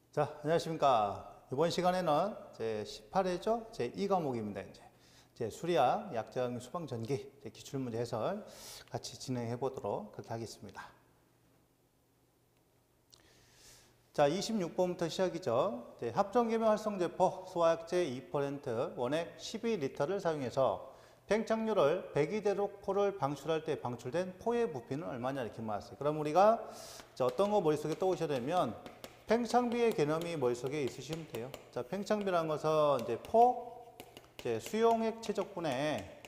자, 안녕하십니까. 이번 시간에는 제 18회죠. 제 2과목입니다. 제 수리학, 약정, 수방 전기, 기출문제 해설 같이 진행해 보도록 그렇게 하겠습니다. 자, 26번부터 시작이죠. 합성계명 활성제포 소화약제 2% 원액 12리터를 사용해서 팽창률을 100이대로 포를 방출할 때 방출된 포의 부피는 얼마냐 이렇게 말했어요. 그럼 우리가 어떤 거 머릿속에 떠오셔야 되면 팽창비의 개념이 머릿속에 있으시면 돼요. 자, 팽창비라는 것은 이제 포, 수용액 최적분에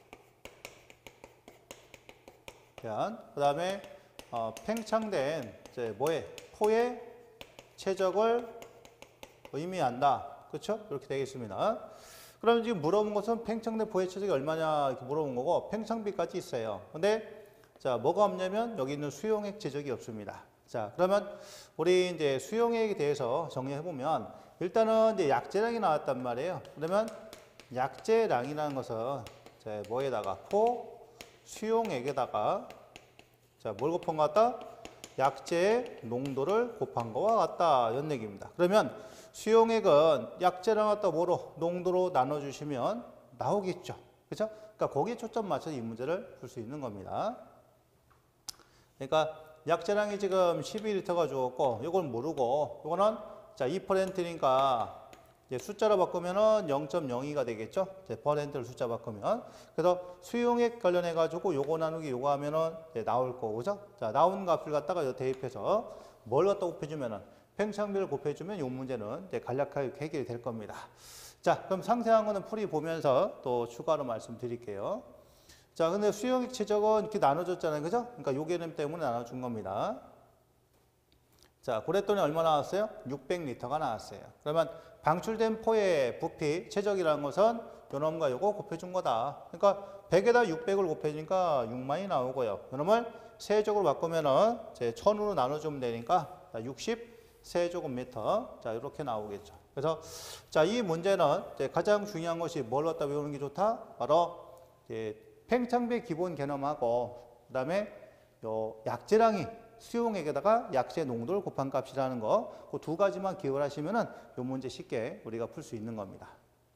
대한, 그 다음에 팽창된 포의 최적을 의미한다. 그렇죠? 이렇게 되겠습니다. 그럼 지금 물어본 것은 팽창된 포의 최적이 얼마냐 이렇게 물어본 거고 팽창비까지 있어요. 근데 자, 뭐가 없냐면 여기 있는 수용액 최적이 없습니다. 자, 그러면 우리 이제 수용액에 대해서 정리해 보면 일단은 이제 약제량이 나왔단 말이에요. 그러면 약제량이라는 것은 뭐에다가 포 수용액에다가 뭘 곱한 것 같다? 약제의 농도를 곱한 거와 같다 이런 얘기입니다. 그러면 수용액은 약제량 갖다 뭐로 농도로 나눠주시면 나오겠죠. 그렇죠? 그러니까 거기에 초점 맞춰서 이 문제를 풀 수 있는 겁니다. 그러니까 약제량이 지금 12리터가 주었고 이걸 모르고 이거는 2%니까 이제 숫자로 바꾸면은 0.02가 되겠죠. 퍼센트를 숫자 바꾸면. 그래서 수용액 관련해 가지고 요거 나누기 요거 하면은 나올 거고, 그죠? 자, 나온 값을 갖다가 대입해서 뭘 갖다 곱해주면은 팽창비를 곱해주면 이 문제는 간략하게 해결이 될 겁니다. 자, 그럼 상세한 거는 풀이 보면서 또 추가로 말씀드릴게요. 자, 근데 수용액 최적은 이렇게 나눠줬잖아요. 그죠? 그러니까 요 개념 때문에 나눠준 겁니다. 자, 그랬더니 얼마 나왔어요? 600리터가 나왔어요. 그러면 방출된 포의 부피 최적이라는 것은 요 놈과 요거 곱해준 거다. 그러니까 100에다 600을 곱해주니까 6만이 나오고요. 요 놈을 세제곱으로 바꾸면은 1000으로 나눠주면 되니까 60 세제곱미터. 자, 이렇게 나오겠죠. 그래서 자, 이 문제는 가장 중요한 것이 뭘 갖다 외우는 게 좋다? 바로 팽창비 기본 개념하고 그다음에 요 약제량이 수용액에다가 약제 농도를 곱한 값이라는 거, 그 두 가지만 기억을 하시면은 이 문제 쉽게 우리가 풀 수 있는 겁니다.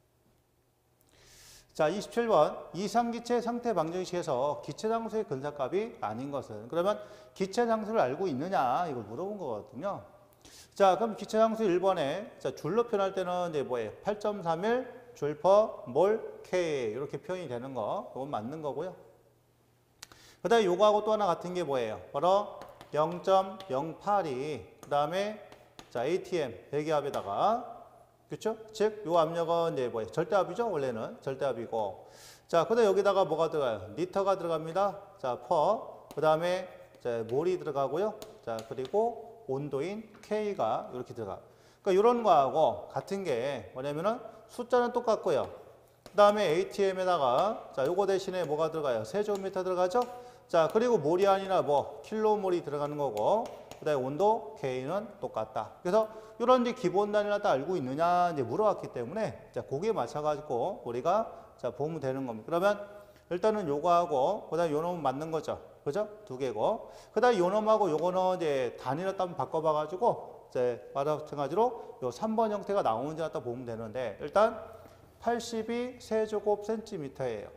자, 27번. 이상기체 상태 방정식에서 기체 장수의 근사값이 아닌 것은? 그러면 기체 장수를 알고 있느냐? 이걸 물어본 거거든요. 자, 그럼 기체 장수 1번에 줄로 표현할 때는 이제 뭐예요? 8.31 줄 퍼 몰 K 이렇게 표현이 되는 거, 이건 맞는 거고요. 그 다음에 요거하고 또 하나 같은 게 뭐예요? 바로 0.08이 그 다음에 ATM 배기압에다가 그렇죠? 즉 요 압력은 이제 뭐예요? 절대압이죠. 원래는 절대압이고 자, 그다음 여기다가 뭐가 들어가요? 리터가 들어갑니다. 자, 퍼 그 다음에 몰이 들어가고요. 자, 그리고 온도인 K가 이렇게 들어가. 그러니까 이런 거하고 같은 게 뭐냐면은 숫자는 똑같고요. 그 다음에 ATM에다가 자, 요거 대신에 뭐가 들어가요? 세제곱미터 들어가죠? 자, 그리고 몰이 아니라 킬로몰이 들어가는 거고, 그 다음에 온도 K는 똑같다. 그래서 이런 이제 기본 단위를 다 알고 있느냐 이제 물어봤기 때문에 자, 거기에 맞춰가지고 우리가 보면 되는 겁니다. 그러면 일단은 요거하고, 그 다음에 요 놈은 맞는 거죠. 그죠? 두 개고. 그 다음에 요 놈하고 요거는 이제 단위를 한번 바꿔봐가지고, 마찬가지로 요 3번 형태가 나오는지 갖다 보면 되는데, 일단 82 세제곱 센티미터예요.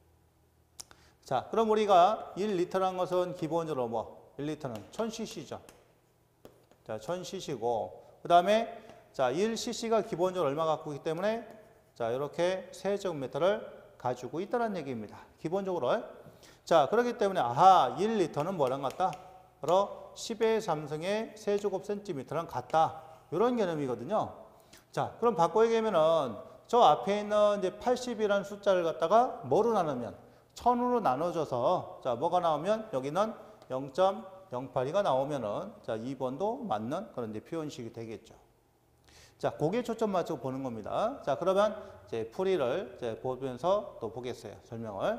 자, 그럼 우리가 1리터라는 것은 기본적으로 1리터는 1000cc죠. 자, 1000cc고, 그 다음에 자, 1cc가 기본적으로 얼마 갖고 있기 때문에 자, 이렇게 세제곱미터를 가지고 있다는 얘기입니다. 기본적으로. 자, 그렇기 때문에 1리터는 뭐랑 같다? 바로 10의 3승의 세제곱 센티미터랑 같다. 이런 개념이거든요. 자, 그럼 바꿔 얘기하면은 저 앞에 있는 이제 80이라는 숫자를 갖다가 뭐로 나누면 1000으로 나눠줘서 자, 뭐가 나오면 여기는 0.082가 나오면은 자, 2번도 맞는 그런 이제 표현식이 되겠죠. 자, 거기에 초점 맞춰 보는 겁니다. 자, 그러면 이제 풀이를 보면서 또 보겠어요. 설명을.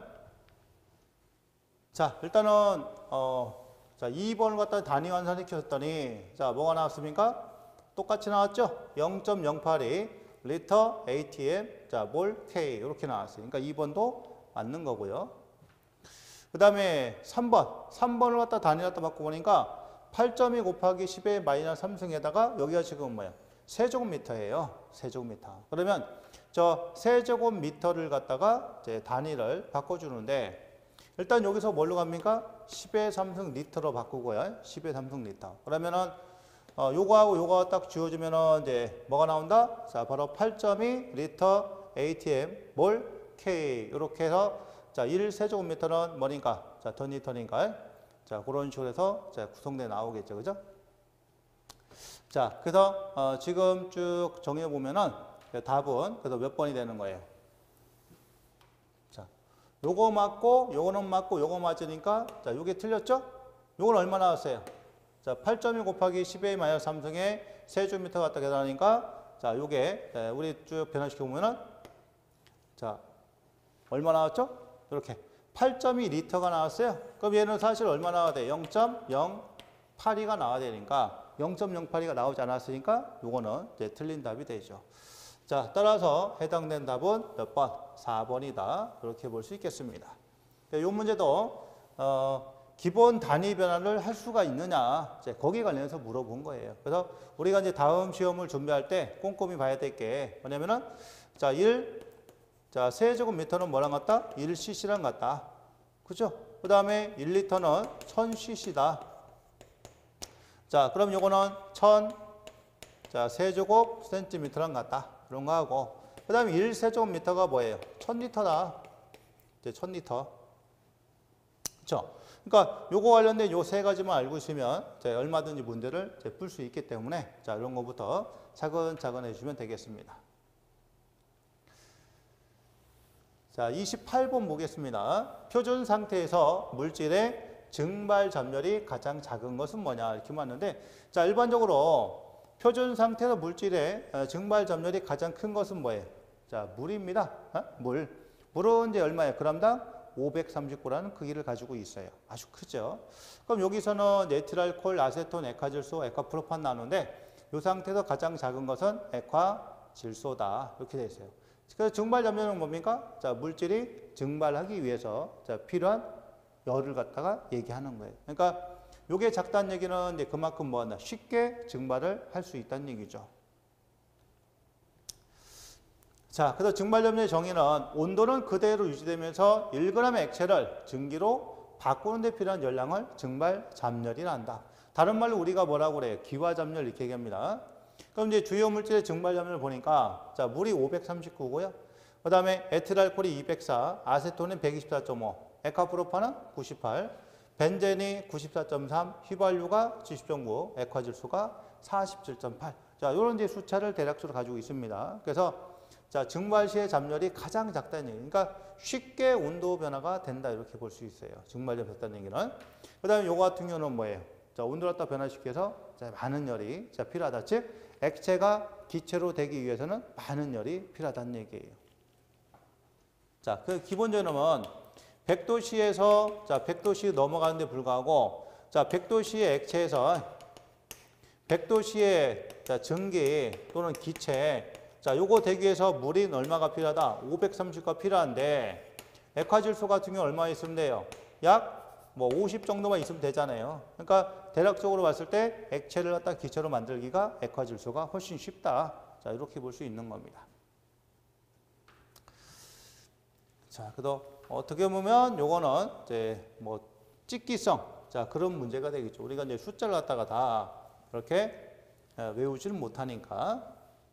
자, 일단은 자, 2번을 갖다 단위 환산시켰더니 자, 뭐가 나왔습니까? 똑같이 나왔죠? 0.082 리터 ATM 자, 몰 K 이렇게 나왔어요. 그러니까 2번도 맞는 거고요. 그 다음에 3번을 갖다 단위 갖다 바꿔보니까 8.2 곱하기 10의 마이너스 3승에다가 여기가 지금 뭐야? 세제곱미터예요. 세제곱미터. 그러면 저 세제곱미터를 갖다가 이제 단위를 바꿔주는데 일단 여기서 뭘로 갑니까? 10의 3승 리터로 바꾸고요. 10의 3승 리터. 그러면은 요거하고 요거 딱 지워주면은 이제 뭐가 나온다? 자, 바로 8.2 리터 ATM 몰 K. 이렇게 해서 자, 1세제곱미터는 뭐니까? 자, 10리터니까. 자, 그런 식으로 해서 자, 구성돼 나오겠죠. 그죠? 자, 그래서 지금 쭉 정해 보면은 답은 그래서 몇 번이 되는 거예요? 자, 요거 맞고 요거는 맞고 요거 맞으니까 자, 요게 틀렸죠? 요건 얼마 나왔어요? 자, 8.2 곱하기 10의 마이너스 3승의 세제곱미터 갖다 계산하니까 자, 요게 우리 쭉 변화시켜 보면은 자, 얼마 나왔죠? 이렇게 8.2 리터가 나왔어요. 그럼 얘는 사실 얼마 나와야 돼? 0.082가 나와야 되니까 0.082가 나오지 않았으니까 요거는 이제 틀린 답이 되죠. 자, 따라서 해당된 답은 몇 번? 4번이다. 이렇게 볼 수 있겠습니다. 이 문제도 기본 단위 변화를 할 수가 있느냐, 이제 거기에 관련해서 물어본 거예요. 그래서 우리가 이제 다음 시험을 준비할 때 꼼꼼히 봐야 될 게 뭐냐면은 자, 자, 세제곱미터는 뭐랑 같다? 1cc랑 같다. 그죠? 그 다음에 1리터는 1000cc다. 자, 그럼 요거는 1000, 자, 세제곱 센티미터랑 같다. 그런 거 하고. 그 다음에 1세제곱미터가 뭐예요? 1000리터다. 이제 1000리터. 그쵸? 그러니까 요거 관련된 요 세 가지만 알고 있으면 얼마든지 문제를 풀 수 있기 때문에 자, 이런 거부터 차근차근 해주시면 되겠습니다. 자, 28번 보겠습니다. 표준 상태에서 물질의 증발 점열이 가장 작은 것은 뭐냐 이렇게 봤는데 자, 일반적으로 표준 상태에서 물질의 증발 점열이 가장 큰 것은 뭐예요? 자, 물입니다. 물. 물은 이제 얼마예요? 그람당 539라는 크기를 가지고 있어요. 아주 크죠. 그럼 여기서는 에틸알코올, 아세톤, 액화질소, 액화프로판 나오는데 이 상태에서 가장 작은 것은 액화질소다. 이렇게 되어 있어요. 그래서 증발 점열은 뭡니까? 자, 물질이 증발하기 위해서 자, 필요한 열을 갖다가 얘기하는 거예요. 그러니까 요게 작다는 얘기는 이제 그만큼 뭐한다? 쉽게 증발을 할 수 있다는 얘기죠. 자, 그래서 증발 점열의 정의는 온도는 그대로 유지되면서 1g의 액체를 증기로 바꾸는 데 필요한 열량을 증발 잠열이라 한다. 다른 말로 우리가 뭐라고 그래요? 기화 잠열 이렇게 얘기합니다. 그럼 이제 주요 물질의 증발 점열을 보니까 자, 물이 539고요. 그 다음에 에틸알코올이 204, 아세톤은 124.5, 액화프로판은 98, 벤젠이 94.3, 휘발유가 70.9, 액화질소가 47.8. 자, 이런 이제 숫자를 대략적으로 가지고 있습니다. 그래서 자, 증발 시의 잠열이 가장 작다는 얘기. 그러니까 쉽게 온도 변화가 된다 이렇게 볼 수 있어요. 증발이 됐다는 얘기는. 그다음에 요거 같은 경우는 뭐예요? 자, 온도를 갖다 변화시켜서 자, 많은 열이 자, 필요하다. 즉 액체가 기체로 되기 위해서는 많은 열이 필요하다는 얘기예요. 자, 그 기본적으로는 100도씨에서 자, 100도씨 넘어가는데 불구하고 자, 100도씨의 액체에서 100도씨의 자, 증기 또는 기체 자, 요거 되기 위해서 물이 얼마가 필요하다? 530가 필요한데 액화질소 같은 경우 얼마 있으면 돼요? 약 뭐 50 정도만 있으면 되잖아요. 그러니까 대략적으로 봤을 때 액체를 갖다 기체로 만들기가 액화질소가 훨씬 쉽다. 자, 이렇게 볼 수 있는 겁니다. 자, 그래도 어떻게 보면 요거는 이제 뭐 찍기성 자, 그런 문제가 되겠죠. 우리가 이제 숫자를 갖다가 다 그렇게 외우지를 못하니까.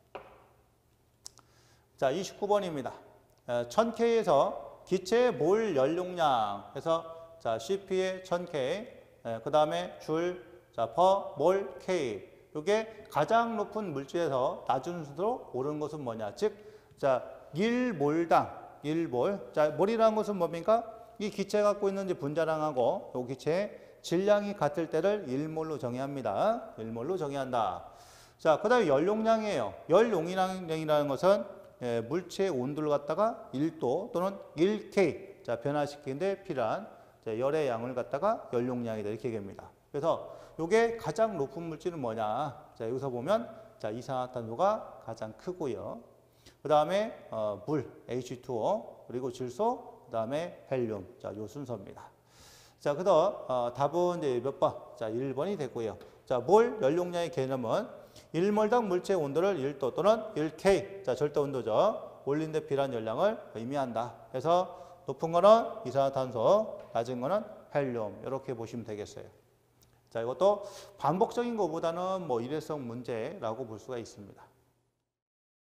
자, 29번입니다. 1000K에서 기체의 몰 연용량 해서 자, CP의 1000K 그 다음에 줄 자, per 몰 K 이게 가장 높은 물질에서 낮은 순서로 오르는 것은 뭐냐? 즉, 자, 1몰당 1몰. 자, 몰이라는 것은 뭡니까? 이 기체가 갖고 있는 분자량하고 이 기체의 질량이 같을 때를 1몰로 정의합니다. 1몰로 정의한다. 자, 그 다음에 연용량이에요. 연용량이라는 것은 물체의 온도를 갖다가 1도 또는 1K 자, 변화시키는데 필요한 자, 열의 양을 갖다가 연용량이다 이렇게 얘기합니다. 그래서 이게 가장 높은 물질은 뭐냐? 자, 여기서 보면 자, 이산화탄소가 가장 크고요. 그 다음에 물 H2O 그리고 질소 그 다음에 헬륨 자, 요 순서입니다. 자, 그래서 답은 이제 몇 번? 자, 1번이 되고요. 자, 몰 연용량의 개념은 1몰당 물체의 온도를 1도 또는 1K, 자 절대 온도죠. 올린 데 필요한 열량을 의미한다. 그래서 높은 거는 이산화탄소, 낮은 거는 헬륨 이렇게 보시면 되겠어요. 자 이것도 반복적인 것보다는 뭐 일회성 문제라고 볼 수가 있습니다.